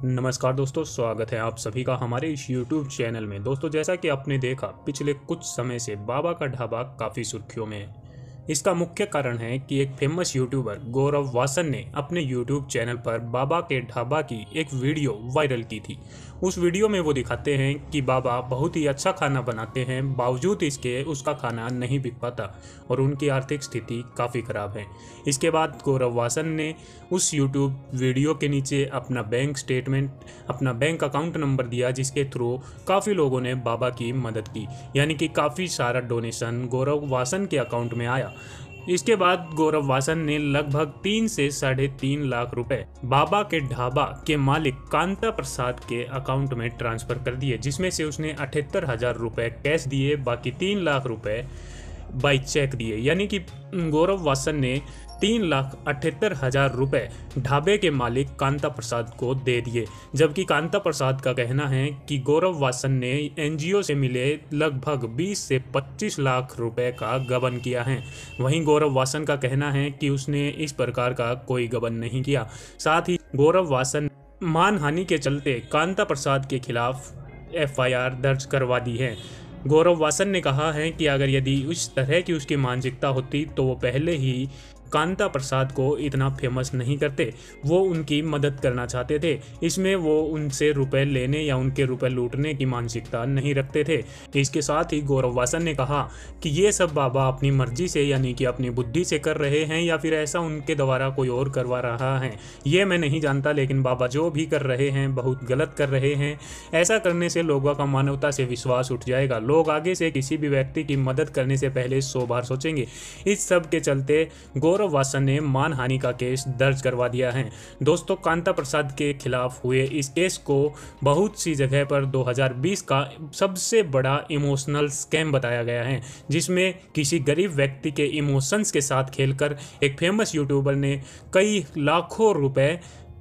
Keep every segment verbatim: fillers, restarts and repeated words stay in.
नमस्कार दोस्तों, स्वागत है आप सभी का हमारे इस यूट्यूब चैनल में। दोस्तों, जैसा कि आपने देखा, पिछले कुछ समय से बाबा का ढाबा काफ़ी सुर्खियों में है। इसका मुख्य कारण है कि एक फेमस यूट्यूबर गौरव वासन ने अपने यूट्यूब चैनल पर बाबा के ढाबा की एक वीडियो वायरल की थी। उस वीडियो में वो दिखाते हैं कि बाबा बहुत ही अच्छा खाना बनाते हैं, बावजूद इसके उसका खाना नहीं बिक पाता और उनकी आर्थिक स्थिति काफ़ी ख़राब है। इसके बाद गौरव वासन ने उस यूट्यूब वीडियो के नीचे अपना बैंक स्टेटमेंट, अपना बैंक अकाउंट नंबर दिया, जिसके थ्रू काफ़ी लोगों ने बाबा की मदद की, यानी कि काफ़ी सारा डोनेशन गौरव वासन के अकाउंट में आया। इसके बाद गौरव वासन ने लगभग तीन से साढ़े तीन लाख रुपए बाबा के ढाबा के मालिक कांता प्रसाद के अकाउंट में ट्रांसफर कर दिए, जिसमें से उसने अठहत्तर हजार रुपए कैश दिए, बाकी तीन लाख रुपए बाई चेक दिए। यानी कि गौरव वासन ने तीन लाख अठहत्तर हजार रुपए ढाबे के मालिक कांता प्रसाद को दे दिए, जबकि कांता प्रसाद का कहना है कि गौरव वासन ने एनजीओ से मिले लगभग बीस से पच्चीस लाख रुपए का गबन किया है। वहीं गौरव वासन का कहना है कि उसने इस प्रकार का कोई गबन नहीं किया। साथ ही गौरव वासन मानहानि के चलते कांता प्रसाद के खिलाफ एफ आई आर दर्ज करवा दी है। गौरव वासन ने कहा है कि अगर यदि उस तरह की उसकी मानसिकता होती तो वो पहले ही कांता प्रसाद को इतना फेमस नहीं करते, वो उनकी मदद करना चाहते थे। इसमें वो उनसे रुपए लेने या उनके रुपए लूटने की मानसिकता नहीं रखते थे। इसके साथ ही गौरव वासन ने कहा कि ये सब बाबा अपनी मर्जी से, यानी कि अपनी बुद्धि से कर रहे हैं या फिर ऐसा उनके द्वारा कोई और करवा रहा है, ये मैं नहीं जानता, लेकिन बाबा जो भी कर रहे हैं बहुत गलत कर रहे हैं। ऐसा करने से लोगों का मानवता से विश्वास उठ जाएगा। लोग आगे से किसी भी व्यक्ति की मदद करने से पहले सौ बार सोचेंगे। इस सब के चलते गौरव वासन ने मानहानि का केस दर्ज करवा दिया है। दोस्तों, कांता प्रसाद के खिलाफ हुए इस केस को बहुत सी जगह पर दो हज़ार बीस का सबसे बड़ा इमोशनल स्कैम बताया गया है, जिसमें किसी गरीब व्यक्ति के इमोशंस के साथ खेलकर एक फेमस यूट्यूबर ने कई लाखों रुपए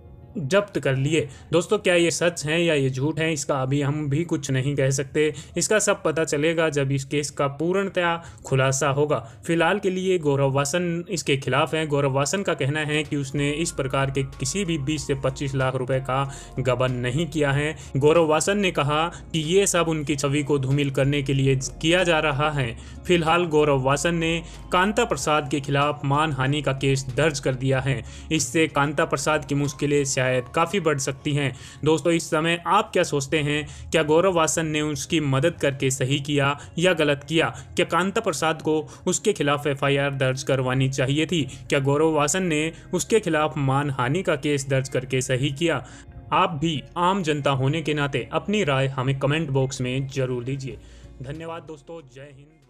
जब्त कर लिए। दोस्तों, क्या ये सच है या ये झूठ है, इसका अभी हम भी कुछ नहीं कह सकते। इसका सब पता चलेगा जब इस केस का पूर्णतया खुलासा होगा। फिलहाल के लिए गौरव वासन इसके खिलाफ है। गौरव वासन का कहना है कि उसने इस प्रकार के किसी भी बीस से पच्चीस लाख रुपए का गबन नहीं किया है। गौरव वासन ने कहा कि ये सब उनकी छवि को धूमिल करने के लिए किया जा रहा है। फिलहाल गौरव वासन ने कांता प्रसाद के खिलाफ मानहानि का केस दर्ज कर दिया है। इससे कांता प्रसाद की मुश्किलें शायद काफी बढ़ सकती हैं। दोस्तों, इस समय आप क्या सोचते हैं? क्या गौरव वासन ने उसकी मदद करके सही किया या गलत किया? क्या कांता प्रसाद को उसके खिलाफ एफ आई आर दर्ज करवानी चाहिए थी? क्या गौरव वासन ने उसके खिलाफ मानहानि का केस दर्ज करके सही किया? आप भी आम जनता होने के नाते अपनी राय हमें कमेंट बॉक्स में जरूर दीजिए। धन्यवाद दोस्तों, जय हिंद।